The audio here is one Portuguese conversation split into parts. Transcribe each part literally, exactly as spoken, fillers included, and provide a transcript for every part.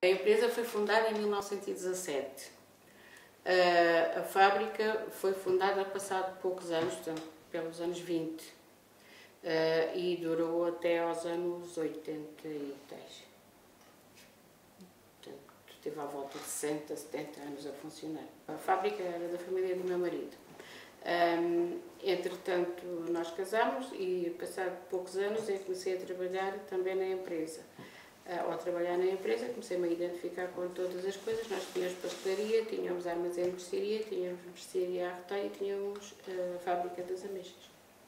A empresa foi fundada em mil novecentos e dezassete. Uh, a fábrica foi fundada passado poucos anos, portanto, pelos anos vinte, uh, e durou até aos anos oitenta e dez. Portanto, teve à volta de sessenta, setenta anos a funcionar. A fábrica era da família do meu marido. Um, entretanto, nós casámos e, passado poucos anos, eu comecei a trabalhar também na empresa. Uh, ao trabalhar na empresa, comecei-me a identificar com todas as coisas. Nós tínhamos pastelaria, tínhamos armazém de mercearia, tínhamos mercearia a retalho e tínhamos a uh, fábrica das ameixas.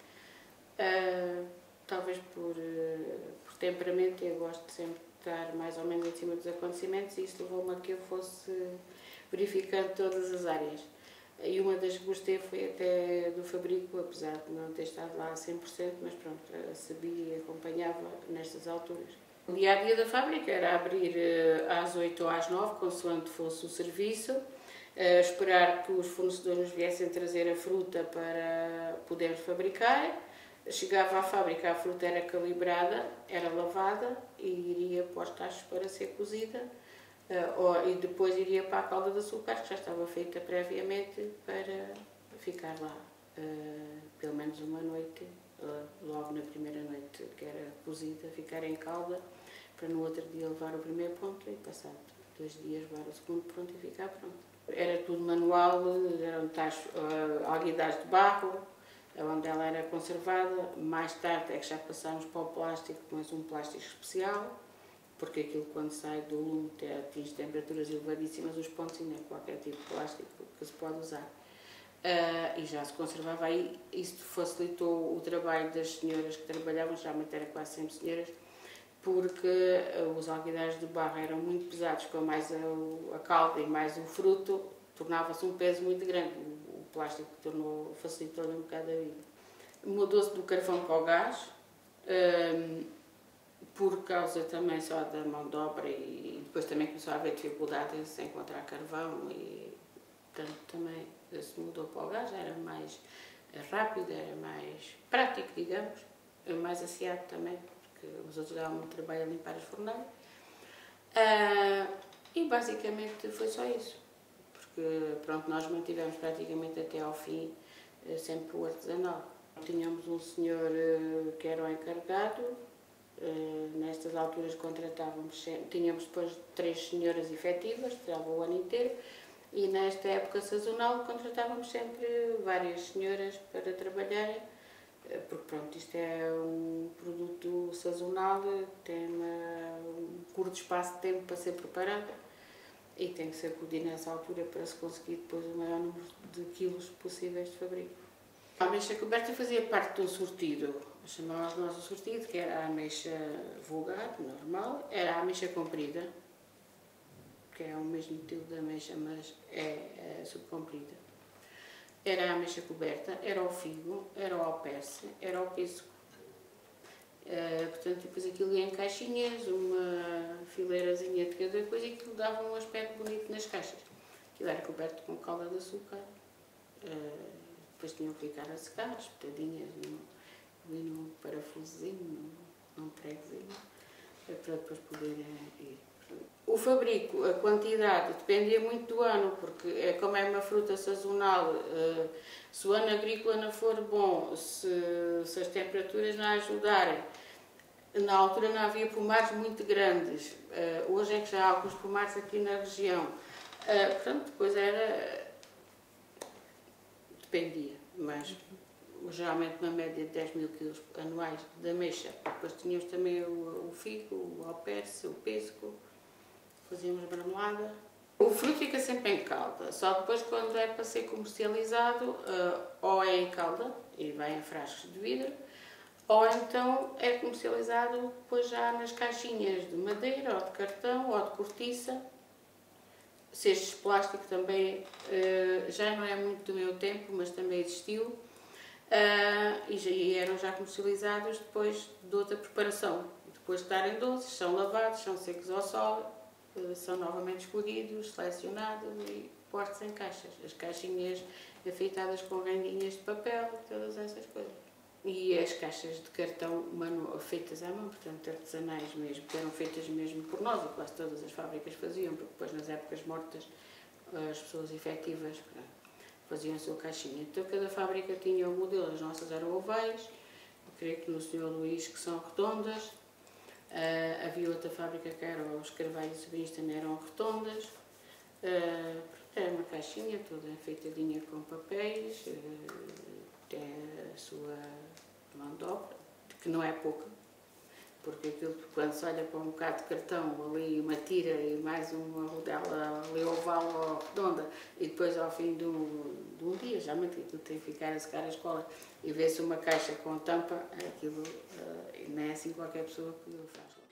Uh, talvez por, uh, por temperamento, eu gosto de sempre estar mais ou menos em cima dos acontecimentos, e isso levou-me a que eu fosse verificando todas as áreas. E uma das que gostei foi até do fabrico, apesar de não ter estado lá a cem por cento, mas pronto, sabia e acompanhava nestas alturas. O dia-a-dia da fábrica era abrir às oito ou às nove, consoante fosse o serviço, esperar que os fornecedores nos viessem trazer a fruta para podermos fabricar. Chegava à fábrica, a fruta era calibrada, era lavada e iria para os tachos para ser cozida. Uh, e depois iria para a calda de açúcar, que já estava feita previamente para ficar lá uh, pelo menos uma noite, uh, logo na primeira noite que era cozida, ficar em calda, para no outro dia levar o primeiro ponto e passado dois dias levar o segundo ponto e ficar pronto. Era tudo manual, eram tachos, uh, alguidares de barro, onde ela era conservada. Mais tarde é que já passámos para o plástico, mas um plástico especial, porque aquilo, quando sai do lume, atinge temperaturas elevadíssimas, os pontos, e não é qualquer tipo de plástico que se pode usar. Uh, e já se conservava aí. Isso facilitou o trabalho das senhoras que trabalhavam, geralmente era quase sempre senhoras, porque uh, os alguidares de barro eram muito pesados, com mais a, a calda e mais o fruto, tornava-se um peso muito grande. O, o plástico tornou, facilitou um bocado a vida. Mudou-se do carvão para o gás, uh, por causa também só da mão de obra, e depois também começou a haver dificuldades em encontrar carvão, e portanto também se mudou para o gás, era mais rápido, era mais prático, digamos, mais asseado também, porque os outros davam muito trabalho a limpar as fornalhas. Uh, e basicamente foi só isso, porque pronto, nós mantivemos praticamente até ao fim sempre o artesanal. Tínhamos um senhor que era o encarregado. Uh, nestas alturas contratávamos, tínhamos depois três senhoras efetivas, trabalhavam o ano inteiro, e nesta época sazonal contratávamos sempre várias senhoras para trabalharem, uh, porque pronto, isto é um produto sazonal, tem uma, um curto espaço de tempo para ser preparado e tem que ser colhido nessa altura para se conseguir depois o maior número de quilos possíveis de fabrico. A ameixa coberta fazia parte de um sortido, chamávamos nós o sortido, que era a ameixa vulgar, normal, era a ameixa comprida, que é o mesmo tipo de ameixa, mas é, é subcomprida. Era a ameixa coberta, era o figo, era o alperce, era o pêssego. Uh, portanto, depois aquilo ia em caixinhas, uma fileirazinha de cada coisa, e aquilo dava um aspecto bonito nas caixas. Aquilo era coberto com calda de açúcar. Uh, Depois tinham que ficar a secar, espetadinhas ali num parafusozinho, num pregozinho, para depois poderem ir. O fabrico, a quantidade, dependia muito do ano, porque é, como é uma fruta sazonal, uh, se o ano agrícola não for bom, se, se as temperaturas não ajudarem, na altura não havia pomares muito grandes, uh, hoje é que já há alguns pomares aqui na região. Uh, portanto, depois era... dependia, mas geralmente uma média de dez mil quilos anuais de ameixa. Depois tínhamos também o, o figo, o alperce, o pêssego, fazíamos marmelada. O fruto fica sempre em calda, só depois quando é para ser comercializado, uh, ou é em calda e vai em frascos de vidro, ou então é comercializado depois já nas caixinhas de madeira, ou de cartão, ou de cortiça. Cestos de plástico também uh, já não é muito do meu tempo, mas também existiu, uh, e, já, e eram já comercializados depois de outra preparação. Depois de estarem doces, são lavados, são secos ao sol, uh, são novamente escolhidos, selecionados e postos em caixas. As caixinhas enfeitadas com rendinhas de papel, todas essas coisas. e as caixas de cartão manu, feitas à mão, portanto artesanais mesmo, que eram feitas mesmo por nós, e quase todas as fábricas faziam, porque depois nas épocas mortas as pessoas efetivas faziam a sua caixinha. Então cada fábrica tinha um modelo, as nossas eram ovais, eu creio que no senhor Luís que são redondas, uh, havia outra fábrica que era os Carvalho e Sobrinhos, também eram redondas. Uh, era uma caixinha toda enfeitadinha com papéis, uh, tem a sua mão de obra, que não é pouca, porque aquilo, quando se olha para um bocado de cartão, ali uma tira e mais uma rodela ali oval ou redonda, e depois ao fim de um, de um dia, já aquilo tem que ficar a secar a escola, e vê-se uma caixa com tampa, aquilo uh, não é assim qualquer pessoa que o faz.